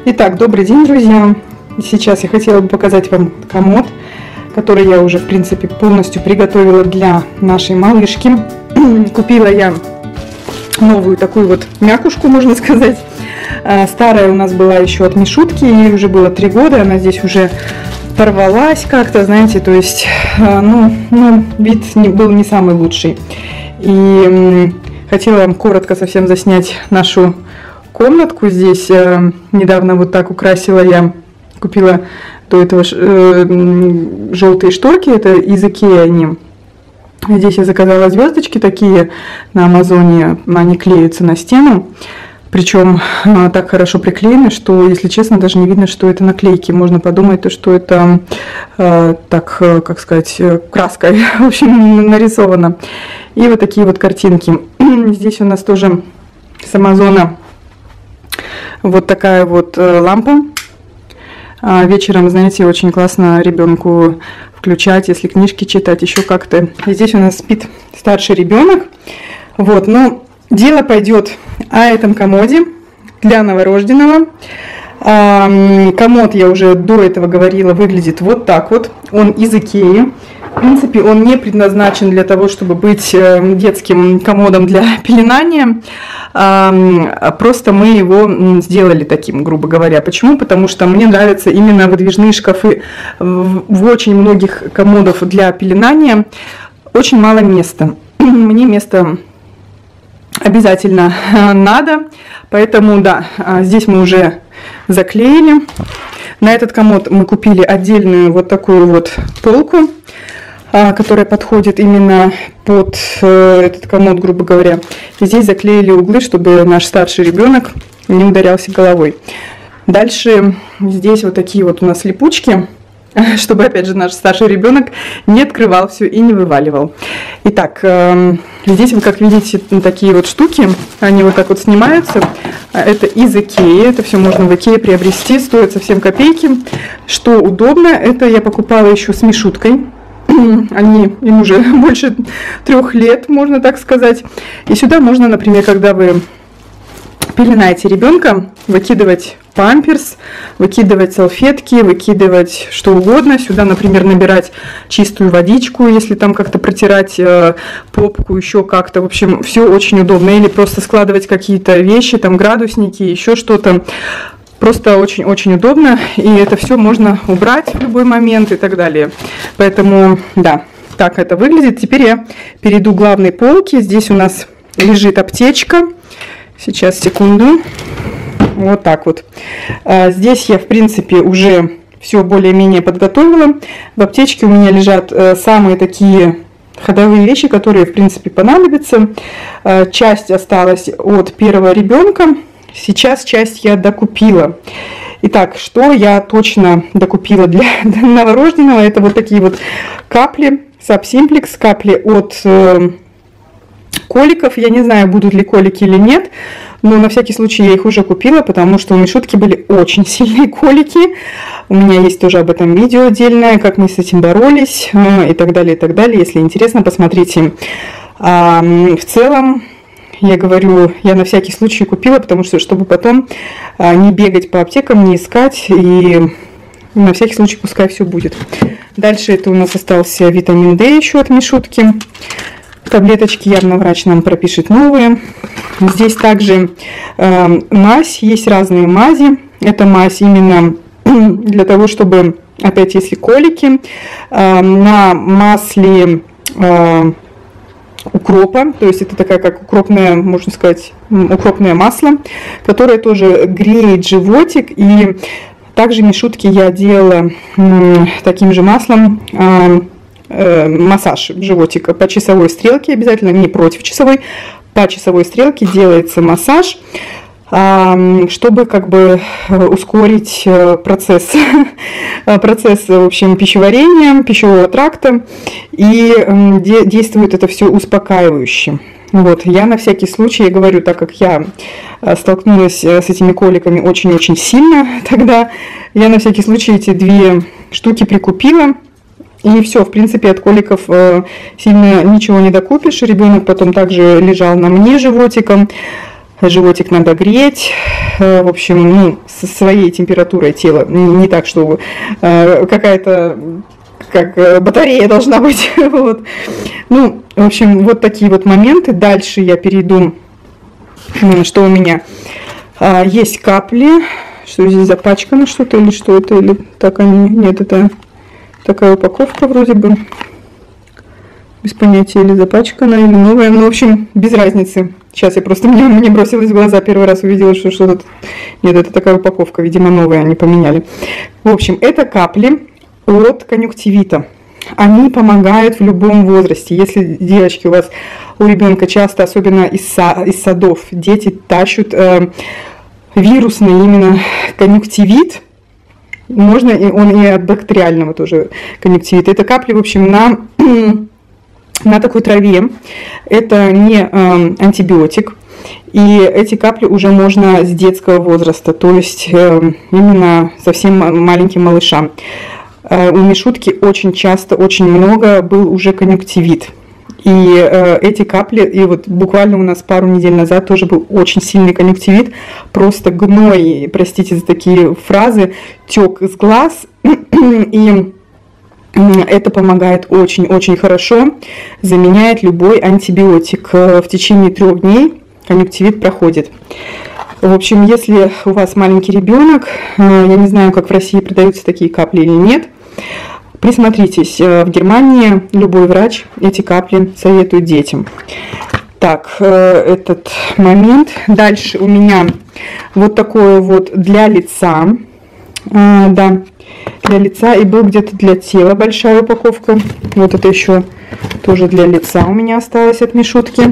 Итак, добрый день, друзья! Сейчас я хотела бы показать вам комод, который я уже, в принципе, полностью приготовила для нашей малышки. Купила я новую такую вот мякушку, можно сказать. Старая у нас была еще от Мишутки, ей уже было 3 года, она здесь уже порвалась как-то, знаете, то есть, вид был не самый лучший. И хотела вам коротко совсем заснять нашу комнатку здесь. Недавно вот так украсила я, купила до этого желтые шторки, это из Икеи они. Здесь я заказала звездочки такие на Амазоне, они клеятся на стену. Причем так хорошо приклеены, что, если честно, даже не видно, что это наклейки. Можно подумать, что это, как сказать, краской, в общем, нарисовано. И вот такие вот картинки. Здесь у нас тоже с Амазона вот такая вот лампа. Вечером, знаете, очень классно ребенку включать, если книжки читать, еще как-то. Здесь у нас спит старший ребенок. Вот, но дело пойдет о этом комоде для новорожденного. Комод, я уже до этого говорила, выглядит вот так вот. Он из Икеи. В принципе, он не предназначен для того, чтобы быть детским комодом для пеленания. Просто мы его сделали таким, грубо говоря. Почему? Потому что мне нравятся именно выдвижные шкафы. В очень многих комодах для пеленания очень мало места. Мне места обязательно надо. Поэтому, да, здесь мы уже заклеили. На этот комод мы купили отдельную вот такую вот полку, которая подходит именно под этот комод, грубо говоря. И здесь заклеили углы, чтобы наш старший ребенок не ударялся головой. Дальше здесь вот такие вот у нас липучки, чтобы, опять же, наш старший ребенок не открывал все и не вываливал. Итак, здесь вы, как видите, такие вот штуки, они вот так вот снимаются. Это из Икеи, это все можно в Икее приобрести, стоит совсем копейки. Что удобно, это я покупала еще с Мишуткой. Им уже больше 3 лет, можно так сказать. И сюда можно, например, когда вы пеленаете ребенка, выкидывать памперс, выкидывать салфетки, выкидывать что угодно. Сюда, например, набирать чистую водичку, если там как-то протирать попку, еще как-то. В общем, все очень удобно. Или просто складывать какие-то вещи, там градусники, еще что-то. Просто очень-очень удобно, и это все можно убрать в любой момент и так далее. Поэтому, да, так это выглядит. Теперь я перейду к главной полке. Здесь у нас лежит аптечка. Сейчас, секунду. Вот так вот. Здесь я, в принципе, уже все более-менее подготовила. В аптечке у меня лежат самые такие ходовые вещи, которые, в принципе, понадобятся. Часть осталась от первого ребенка. Сейчас часть я докупила. Итак, что я точно докупила для новорожденного? Это вот такие вот капли, Сабсимплекс, капли от коликов. Я не знаю, будут ли колики или нет, но на всякий случай я их уже купила, потому что у Мишутки были очень сильные колики. У меня есть тоже об этом видео отдельное, как мы с этим боролись и так далее, и так далее. Если интересно, посмотрите. В целом, я говорю, я на всякий случай купила, потому что, чтобы потом не бегать по аптекам, не искать, и на всякий случай пускай все будет. Дальше это у нас остался витамин D еще от Мишутки. Таблеточки явно врач нам пропишет новые. Здесь также мазь, есть разные мази. Это мазь именно для того, чтобы, опять если колики, на масле укропа, то есть это такая как укропное, можно сказать, укропное масло, которое тоже греет животик. И также Мишутки я делала таким же маслом массаж животика по часовой стрелке, обязательно не против часовой, по часовой стрелке делается массаж, чтобы как бы ускорить процесс, в общем, пищеварения, пищевого тракта, и действует это все успокаивающе. Вот, я на всякий случай, я говорю, так как я столкнулась с этими коликами очень-очень сильно тогда, я на всякий случай эти 2 штуки прикупила. И все, в принципе, от коликов сильно ничего не докупишь. Ребенок потом также лежал на мне животиком. животик надо греть. В общем, ну, со своей температурой тела. Не так, что какая-то как батарея должна быть. Вот. Ну, в общем, вот такие вот моменты. Дальше я перейду, что у меня есть капли. Что здесь запачкано что-то или что это? Или так они... Нет, это такая упаковка вроде бы. Без понятия, или запачкана, или новая. Ну, в общем, без разницы. Сейчас я просто... Мне бросилось в глаза, первый раз увидела, что что-то... Нет, это такая упаковка, видимо, новая, они поменяли. В общем, это капли от конъюнктивита. Они помогают в любом возрасте. Если, девочки, у ребенка часто, особенно из садов, дети тащут вирусный именно конъюнктивит, можно, он и от бактериального тоже конъюнктивита. Это капли, в общем, на такой траве. Это не антибиотик. И эти капли уже можно с детского возраста, то есть именно совсем маленьким малышам. У Мишутки очень часто, очень много был уже конъюнктивит. И эти капли, и вот буквально у нас пару недель назад тоже был очень сильный конъюнктивит, просто гной, простите за такие фразы, тек из глаз, и это помогает очень-очень хорошо, заменяет любой антибиотик. В течение 3 дней конъюнктивит проходит. В общем, если у вас маленький ребенок, я не знаю, как в России продаются такие капли или нет, присмотритесь, в Германии любой врач эти капли советует детям. Так, этот момент. Дальше у меня вот такое вот для лица. Да, для лица. И был где-то для тела большая упаковка. Вот это еще тоже для лица у меня осталось от Мишутки.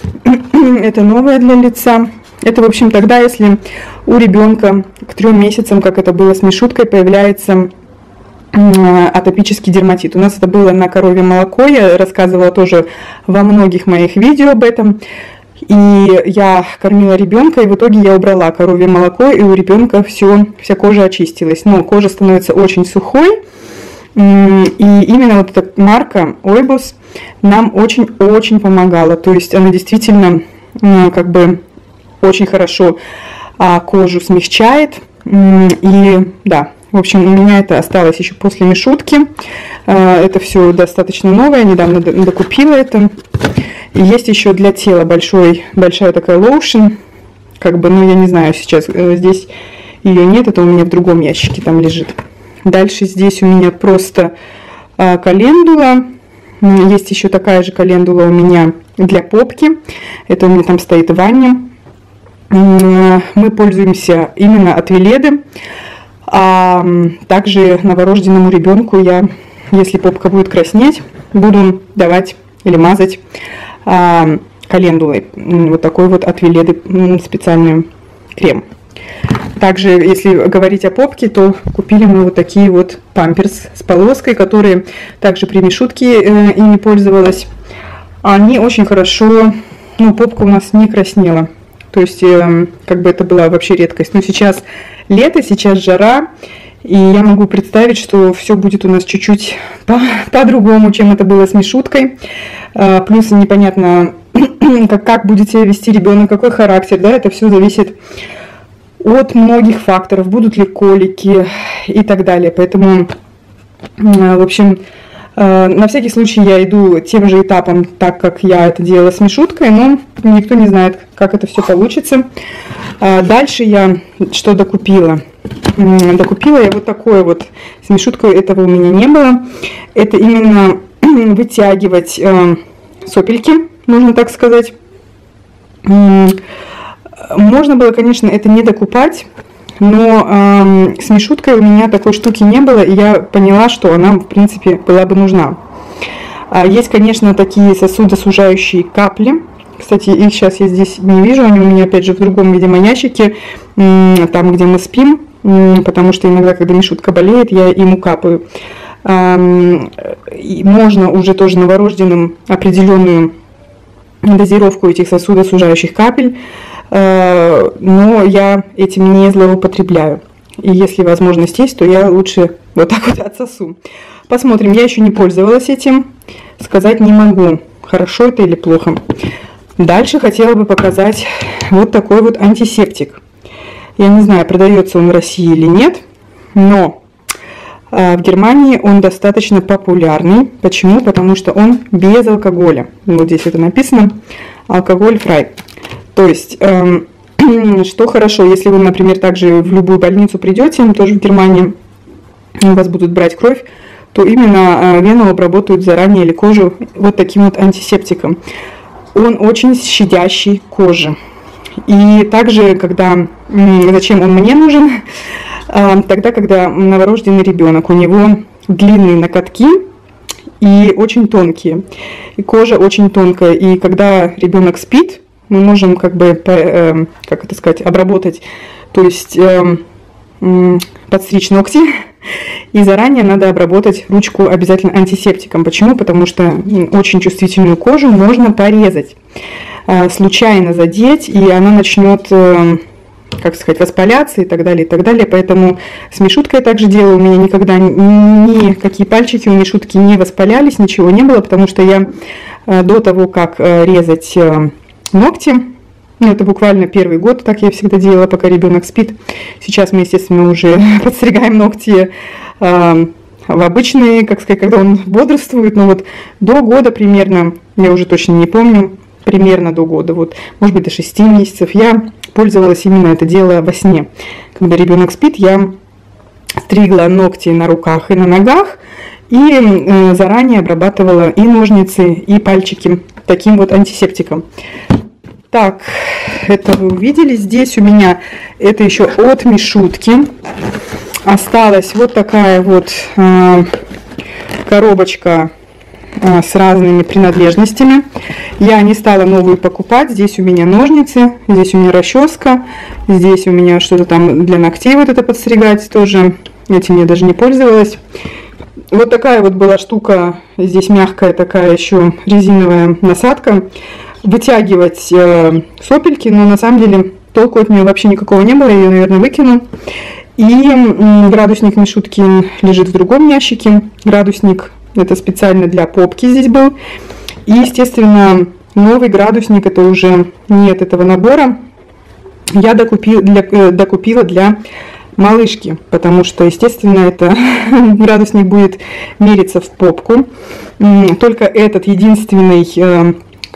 Это новое для лица. Это, в общем, тогда, если у ребенка к 3 месяцам, как это было с Мишуткой, появляется атопический дерматит. У нас это было на коровье молоко, я рассказывала тоже во многих моих видео об этом. И я кормила ребенка, и в итоге я убрала коровье молоко, и у ребенка вся кожа очистилась. Но кожа становится очень сухой, и именно вот эта марка Oibos нам очень-очень помогала. То есть она действительно как бы очень хорошо кожу смягчает. И да, в общем, у меня это осталось еще после Мишутки. Это все достаточно новое, недавно докупила это. И есть еще для тела большая такая лоушен. Как бы, ну я не знаю, сейчас здесь ее нет, это у меня в другом ящике там лежит. Дальше здесь у меня просто календула. Есть еще такая же календула у меня для попки. Это у меня там стоит в ванне. Мы пользуемся именно от Веледы. А также новорожденному ребенку я, если попка будет краснеть, буду давать или мазать календулой. Вот такой вот от Веледы специальный крем. Также, если говорить о попке, то купили мы вот такие вот памперс с полоской, которые также при Мишутке ими пользовалась. Они очень хорошо, ну, попка у нас не краснела. То есть, как бы это была вообще редкость. Но сейчас лето, сейчас жара, и я могу представить, что все будет у нас чуть-чуть по-другому, чем это было с Мишуткой. Плюс непонятно, как будет себя вести ребенок, какой характер, да, это все зависит от многих факторов, будут ли колики и так далее. Поэтому, в общем, на всякий случай я иду тем же этапом, так как я это делала с Мишуткой, но никто не знает, как это все получится. Дальше я что докупила? Докупила я вот такое вот, с Мишуткой этого у меня не было. Это именно вытягивать сопельки, можно так сказать. Можно было, конечно, это не докупать, но с Мишуткой у меня такой штуки не было, и я поняла, что она, в принципе, была бы нужна. Есть, конечно, такие сосудосужающие капли. Кстати, их сейчас я здесь не вижу, они у меня, опять же, в другом, видимо, ящике, там, где мы спим, потому что иногда, когда Мишутка болеет, я ему капаю. И можно уже тоже новорожденным определенную дозировку этих сосудосужающих капель, но я этим не злоупотребляю. И если возможность есть, то я лучше вот так вот отсосу. Посмотрим, я еще не пользовалась этим, сказать не могу, хорошо это или плохо. Дальше хотела бы показать вот такой вот антисептик. Я не знаю, продается он в России или нет, но в Германии он достаточно популярный. Почему? Потому что он без алкоголя. Вот здесь это написано, алкоголь фрай. То есть, что хорошо, если вы, например, также в любую больницу придете, тоже в Германии, у вас будут брать кровь, то именно вену обработают заранее или кожу вот таким вот антисептиком. Он очень щадящий кожи. И также, зачем он мне нужен? Тогда, когда новорожденный ребенок, у него длинные ноготки и очень тонкие, и кожа очень тонкая, и когда ребенок спит, мы можем обработать, то есть подстричь ногти, и заранее надо обработать ручку обязательно антисептиком. Почему? Потому что очень чувствительную кожу можно порезать, случайно задеть, и она начнет, воспаляться и так далее, и так далее. Поэтому с Мишуткой я также делаю. У меня никогда никакие пальчики у Мишутки не воспалялись, ничего не было, потому что я до того, как резать ногти, это буквально первый год, так я всегда делала, пока ребенок спит. Сейчас мы, естественно, уже подстригаем ногти в обычные, когда он бодрствует, но вот до года примерно, я уже точно не помню, примерно до года, вот, может быть, до 6 месяцев, я пользовалась именно это дело во сне. Когда ребенок спит, я стригла ногти на руках и на ногах, и заранее обрабатывала и ножницы, и пальчики таким вот антисептиком. Так, это вы увидели. Здесь у меня это еще от Мишутки. Осталась вот такая вот коробочка с разными принадлежностями. Я не стала новую покупать. Здесь у меня ножницы, здесь у меня расческа, здесь у меня что-то там для ногтей вот это подстригать тоже. Этим я даже не пользовалась. Вот такая вот была штука. Здесь мягкая такая еще резиновая насадка. Вытягивать сопельки, но на самом деле толку от нее вообще никакого не было, я ее, наверное, выкину. И градусник Мишутки лежит в другом ящике. Градусник это специально для попки здесь был. И, естественно, новый градусник, это уже нет этого набора, я докупила для малышки, потому что, естественно, это градусник будет мериться в попку. Только этот единственный,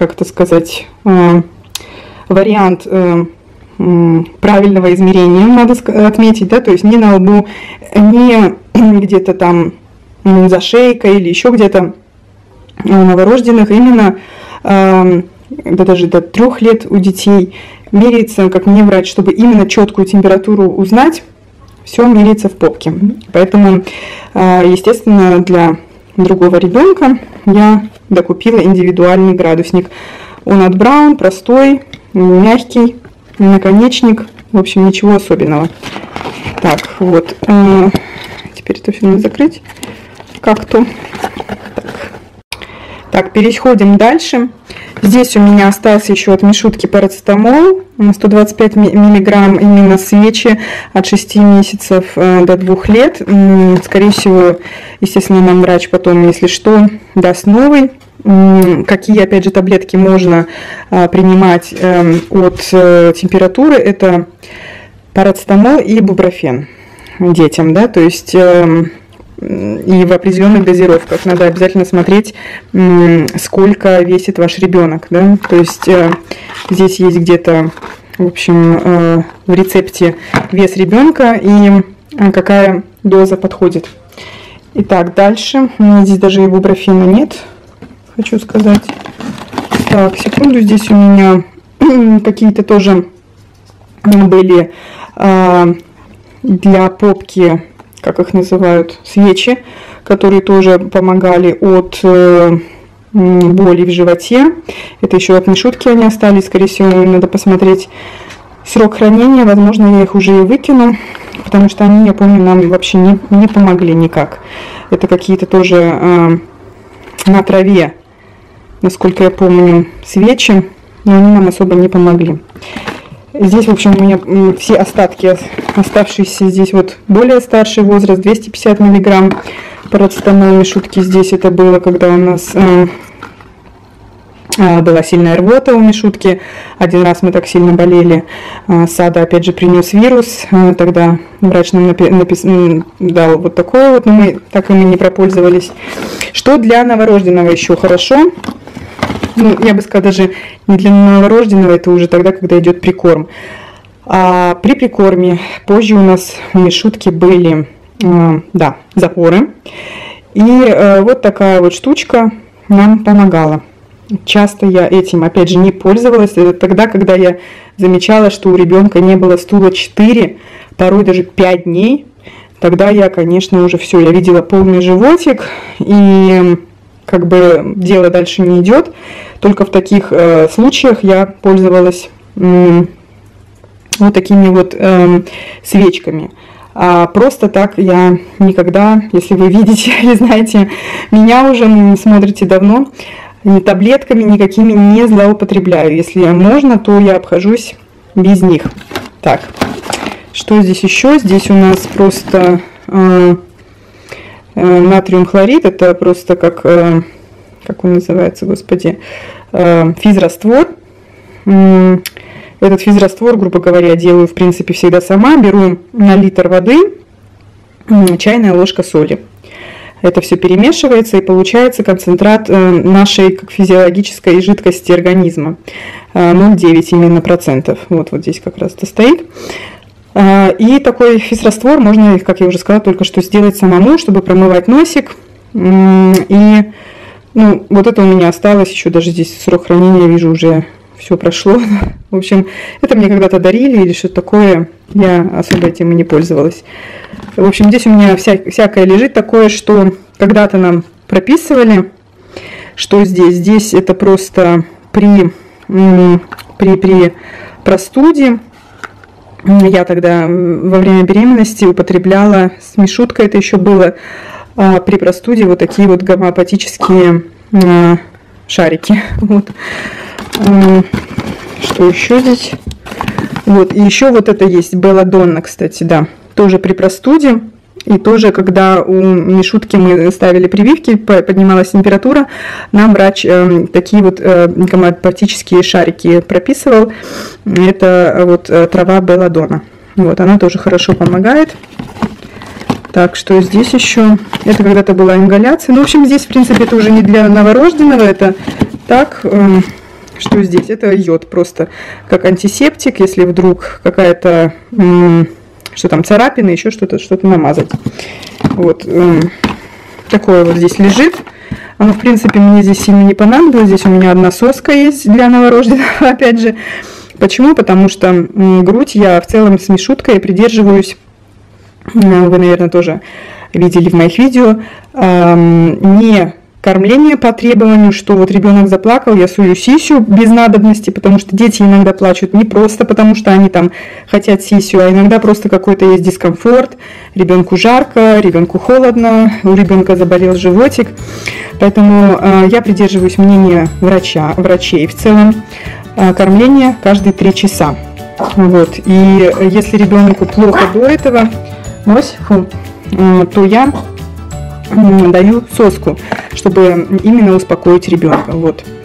вариант правильного измерения, надо отметить, да, то есть не на лбу, не где-то там за шейкой или еще где-то у новорожденных, именно даже до 3 лет у детей меряется, как мне врач, чтобы именно четкую температуру узнать, все меряется в попке. Поэтому, естественно, для другого ребенка я докупила индивидуальный градусник. Он от Braun, простой, мягкий, наконечник, в общем, ничего особенного. Так, вот, теперь это все надо закрыть как-то. Так, переходим дальше. Здесь у меня остался еще от Мишутки парацетамол, 125 миллиграмм, именно свечи от 6 месяцев до 2 лет. Скорее всего, естественно, нам врач потом, если что, даст новый. Какие, опять же, таблетки можно принимать от температуры, это парацетамол и бупрофен детям, да, то есть и в определенных дозировках. Надо обязательно смотреть, сколько весит ваш ребенок, да, то есть здесь есть где-то, в общем, в рецепте вес ребенка и какая доза подходит. Итак, дальше, здесь даже и бупрофена нет, хочу сказать. Так, секунду, здесь у меня какие-то тоже были для попки, как их называют, свечи, которые тоже помогали от боли в животе. Это еще от Мишутки они остались, скорее всего, надо посмотреть срок хранения, возможно, я их уже и выкину, потому что они, я помню, нам вообще не помогли никак. Это какие-то тоже на траве, насколько я помню, свечи, но они нам особо не помогли. Здесь, в общем, у меня все остатки, оставшиеся здесь вот более старший возраст, 250 миллиграмм парацетамол Мишутки. Здесь это было, когда у нас Была сильная рвота у Мишутки. Один раз мы так сильно болели. Сада опять же принес вирус. Тогда врач нам дал вот такое вот, но мы так ими не пропользовались. Что для новорожденного еще хорошо? Ну, я бы сказала, даже не для новорожденного, это уже тогда, когда идет прикорм. А при прикорме позже у нас у Мишутки были, запоры. И вот такая вот штучка нам помогала. Часто я этим, опять же, не пользовалась. Это тогда, когда я замечала, что у ребенка не было стула 4, порой даже 5 дней. Тогда я, конечно, уже все, я видела полный животик, и как бы дело дальше не идет. Только в таких случаях я пользовалась вот такими вот свечками. А просто так я никогда, если вы видите или знаете, меня уже смотрите давно, ни таблетками никакими не злоупотребляю. Если можно, то я обхожусь без них. Так, что здесь еще? Здесь у нас просто натриум хлорид. Это просто как он называется, господи, физраствор. Этот физраствор, грубо говоря, делаю, в принципе, всегда сама. Беру на литр воды чайная ложка соли. Это все перемешивается, и получается концентрат нашей как физиологической жидкости организма. 0,9 именно процентов. Вот здесь как раз это стоит. И такой физраствор можно, как я уже сказала, только что сделать самому, чтобы промывать носик. И вот это у меня осталось, еще даже здесь срок хранения, вижу, уже все прошло. В общем, это мне когда-то дарили или что-то такое, я особо этим и не пользовалась. В общем, здесь у меня всякое лежит такое, что когда-то нам прописывали, что здесь. Здесь это просто при простуде. Я тогда во время беременности употребляла с Мишуткой, это еще было, при простуде вот такие вот гомеопатические шарики. Вот. Что еще здесь? Вот, и еще вот это есть белладонна, кстати, да, тоже при простуде. И тоже, когда у Мишутки мы ставили прививки, поднималась температура, нам врач такие вот гомеопатические шарики прописывал. Это вот трава белладонна. Вот, она тоже хорошо помогает. Так, что здесь еще? Это когда-то была ингаляция. Ну, в общем, здесь, в принципе, это уже не для новорожденного, это так. Что здесь? Это йод, просто как антисептик, если вдруг какая-то, что там, царапина, еще что-то намазать. Вот, такое вот здесь лежит. Оно, в принципе, мне здесь сильно не понадобилось. Здесь у меня одна соска есть для новорожденного, опять же. Почему? Потому что грудь я в целом с Мишуткой придерживаюсь, вы, наверное, тоже видели в моих видео, не кормление по требованию, что вот ребенок заплакал, я сую сисю без надобности, потому что дети иногда плачут не просто потому, что они там хотят сисю, а иногда просто какой-то есть дискомфорт, ребенку жарко, ребенку холодно, у ребенка заболел животик. Поэтому я придерживаюсь мнения врачей в целом, кормление каждые 3 часа. Вот. И если ребенку плохо до этого, то я даю соску, чтобы именно успокоить ребенка. Вот.